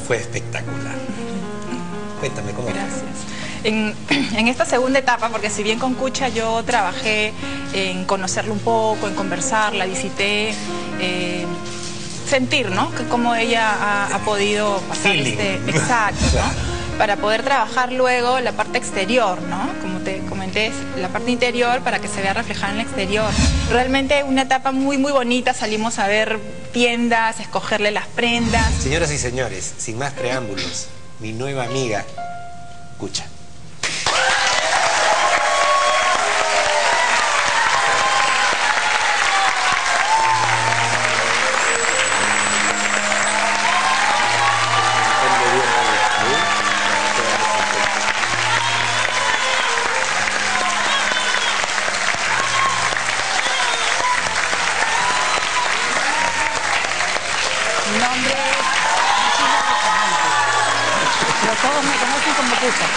fue espectacular. Cuéntame cómo fue. Gracias. En esta segunda etapa, porque si bien con Cucha yo trabajé en conocerla un poco, en conversar, la visité, sentir, ¿no? Que cómo ella ha podido pasar exacto, ¿no? Para poder trabajar luego la parte exterior, ¿no? Como te comenté, la parte interior para que se vea reflejada en el exterior. Realmente una etapa muy, muy bonita. Salimos a ver tiendas, escogerle las prendas. Señoras y señores, sin más preámbulos, mi nueva amiga, Cucha. Mi nombre es Cristina Bustamante, pero todos me conocen como Cucha.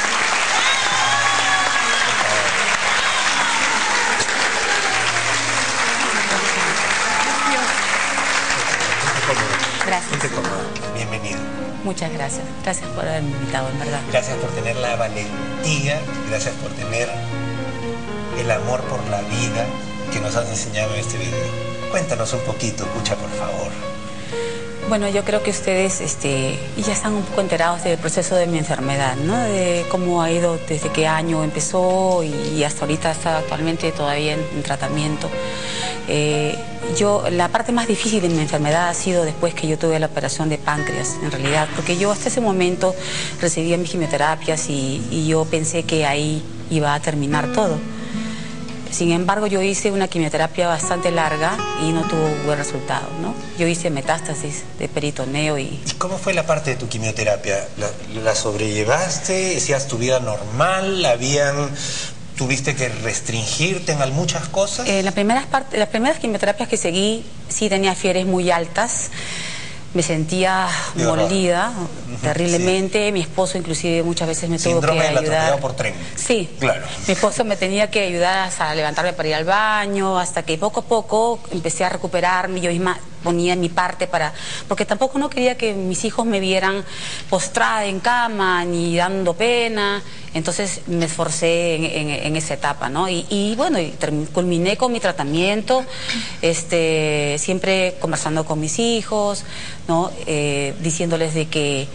Gracias. Ponte cómoda. Bienvenido. Muchas gracias. Gracias por haberme invitado, en verdad. Gracias por tener la valentía, gracias por tener el amor por la vida que nos has enseñado en este video. Cuéntanos un poquito, Cucha, por favor. Bueno, yo creo que ustedes ya están un poco enterados del proceso de mi enfermedad, ¿no? De cómo ha ido, desde qué año empezó y hasta ahorita está actualmente todavía en tratamiento. La parte más difícil de mi enfermedad ha sido después que yo tuve la operación de páncreas, en realidad, porque yo hasta ese momento recibía mis quimioterapias y yo pensé que ahí iba a terminar todo. Sin embargo, yo hice una quimioterapia bastante larga y no tuvo buen resultado, ¿no? Yo hice metástasis de peritoneo y... ¿Y cómo fue la parte de tu quimioterapia? ¿La sobrellevaste? ¿Hacías tu vida normal? ¿Tuviste que restringirte en muchas cosas? Las primeras quimioterapias que seguí sí tenía fiebres muy altas. Me sentía molida terriblemente. Sí. Mi esposo inclusive muchas veces me tuvo que ayudar. Síndrome del atropellado por tren. Sí, claro. Mi esposo me tenía que ayudar hasta levantarme para ir al baño, hasta que poco a poco empecé a recuperarme. Yo misma ponía mi parte porque tampoco no quería que mis hijos me vieran postrada en cama ni dando pena. Entonces me esforcé en esa etapa, ¿no? Y bueno, culminé con mi tratamiento, siempre conversando con mis hijos, ¿no? Diciéndoles de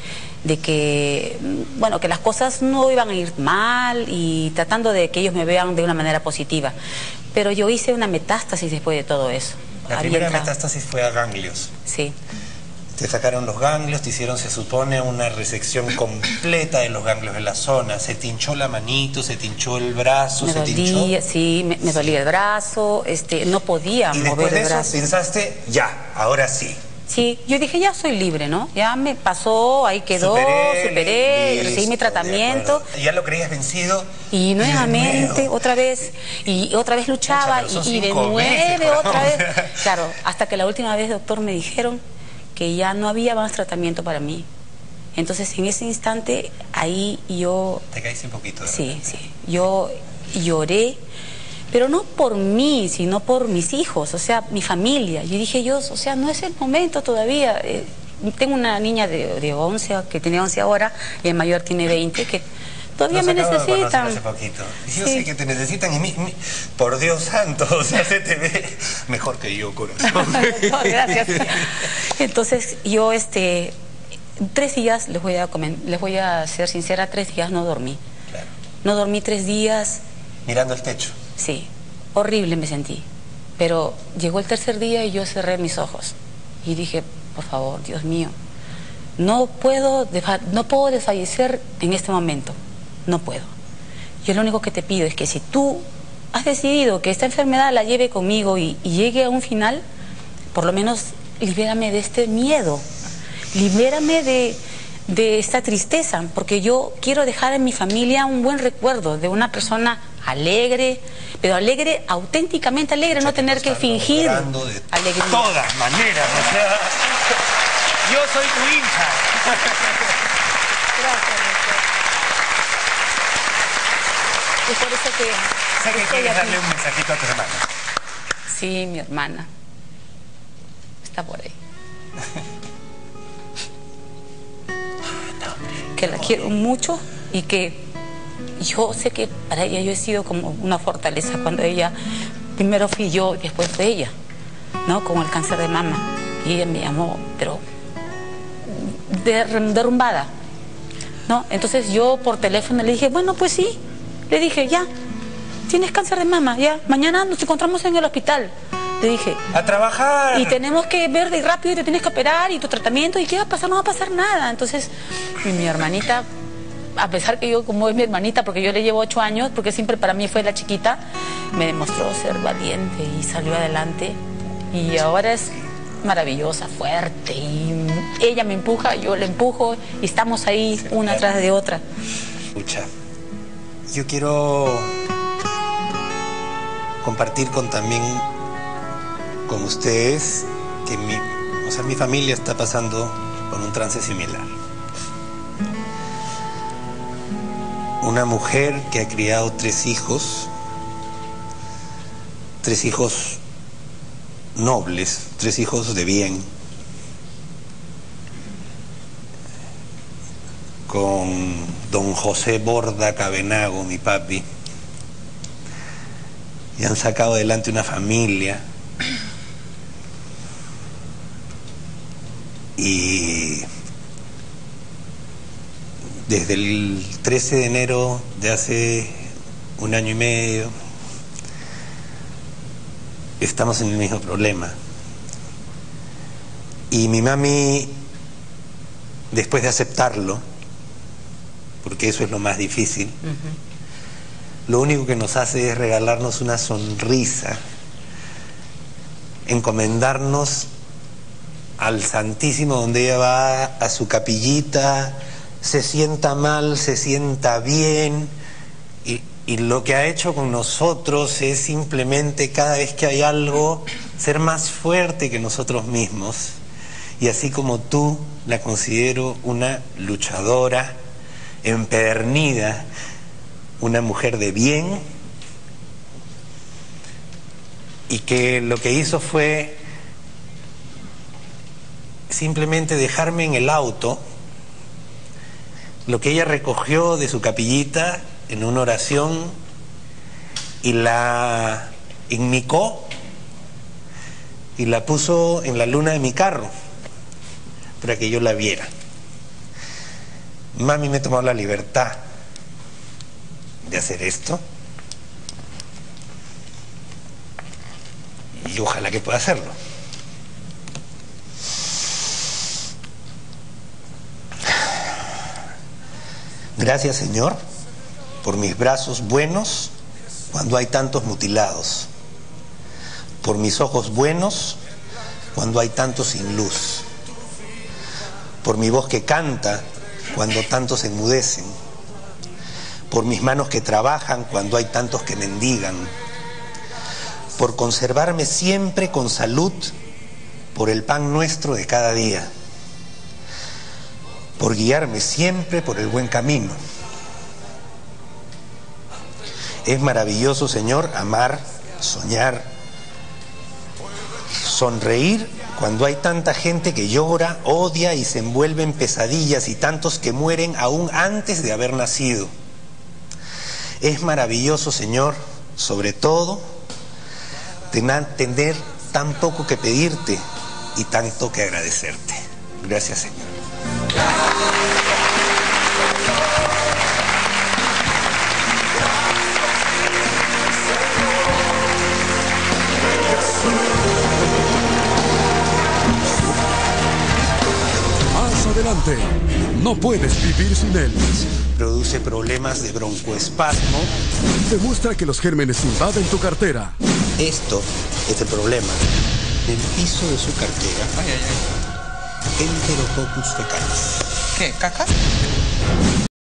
que bueno, que las cosas no iban a ir mal y tratando de que ellos me vean de una manera positiva. Pero yo hice una metástasis después de todo eso. La primera metástasis fue a ganglios. Sí. Te sacaron los ganglios, te hicieron, se supone, una resección completa de los ganglios de la zona. Se te hinchó la manito, se te hinchó el brazo, me dolía, sí, me dolía el brazo, no podía mover el brazo. Y después de eso pensaste, ya, ahora sí. Sí, yo dije, ya soy libre, ¿no? Ya me pasó, ahí quedó, superé, recibí mi tratamiento. ¿Ya lo creías vencido? Y nuevamente, otra vez luchaba, y de nuevo otra vez. Claro, hasta que la última vez, doctor, me dijeron que ya no había más tratamiento para mí. Entonces, en ese instante, ahí yo... Te caíste un poquito, ¿verdad? Sí, sí. Yo lloré, pero no por mí, sino por mis hijos, o sea, mi familia. Yo dije, o sea, no es el momento todavía. Tengo una niña de 11, que tiene 11 ahora, y el mayor tiene 20, que todavía me necesitan. Hace poquito. Yo sé que te necesitan y por Dios santo, o sea, se te ve mejor que yo, corazón. No, gracias. Entonces, yo 3 días, les voy a ser sincera, 3 días no dormí. Claro. No dormí 3 días. Mirando el techo. Sí, horrible me sentí. Pero llegó el tercer día y yo cerré mis ojos. Y dije, por favor, Dios mío, no puedo desfallecer en este momento. No puedo. Yo lo único que te pido es que si tú has decidido que esta enfermedad la lleve conmigo y llegue a un final, por lo menos libérame de este miedo. Libérame de esta tristeza, porque yo quiero dejar en mi familia un buen recuerdo de una persona alegre, pero alegre, auténticamente alegre, no tener que fingir alegría. De todas maneras, o sea, yo soy tu hincha. Gracias, doctor. Es por eso que... Sé que quieres darle un mensajito a tu hermana. Sí, mi hermana. Está por ahí. que la quiero mucho y que yo sé que para ella yo he sido como una fortaleza cuando ella, primero fui yo y después fue ella, ¿no? Con el cáncer de mama. Y ella me llamó, pero derrumbada, ¿no? Entonces yo por teléfono le dije, bueno, pues sí. Le dije, ya, tienes cáncer de mama, ya, mañana nos encontramos en el hospital. Le dije, ¡a trabajar! Y tenemos que ver de rápido y te tienes que operar y tu tratamiento, ¿y qué va a pasar? No va a pasar nada. Entonces, y mi hermanita, a pesar que yo, como es mi hermanita, porque yo le llevo 8 años, porque siempre para mí fue la chiquita, me demostró ser valiente y salió adelante. Y ahora es maravillosa, fuerte, y ella me empuja, yo le empujo, y estamos ahí una atrás de otra. Escucha, yo quiero compartir también con ustedes que mi familia está pasando por un trance similar. Una mujer que ha criado 3 hijos nobles, 3 hijos de bien, con don José Borda Cabenago, mi papi, y han sacado adelante una familia. Y desde el 13 de enero de hace 1 año y medio estamos en el mismo problema. Y mi mami, después de aceptarlo, porque eso es lo más difícil, lo único que nos hace es regalarnos una sonrisa, encomendarnos al Santísimo, donde ella va a su capillita, se sienta mal, se sienta bien, y lo que ha hecho con nosotros es simplemente, cada vez que hay algo, ser más fuerte que nosotros mismos. Y así como tú, la considero una luchadora empedernida, una mujer de bien, y que lo que hizo fue simplemente dejarme en el auto lo que ella recogió de su capillita en una oración y la enmicó y la puso en la luna de mi carro para que yo la viera. Mami me tomó la libertad de hacer esto y ojalá que pueda hacerlo. Gracias, Señor, por mis brazos buenos cuando hay tantos mutilados, por mis ojos buenos cuando hay tantos sin luz, por mi voz que canta cuando tantos se enmudecen, por mis manos que trabajan cuando hay tantos que mendigan, por conservarme siempre con salud, por el pan nuestro de cada día, por guiarme siempre por el buen camino. Es maravilloso, Señor, amar, soñar, sonreír cuando hay tanta gente que llora, odia y se envuelve en pesadillas, y tantos que mueren aún antes de haber nacido. Es maravilloso, Señor, sobre todo, tener tan poco que pedirte y tanto que agradecerte. Gracias, Señor. Más adelante, no puedes vivir sin él. Produce problemas de broncoespasmo. Demuestra que los gérmenes invaden tu cartera. Esto es el problema. Del piso de su cartera. Enterococcus fecalis. ¿Qué? ¿Caca?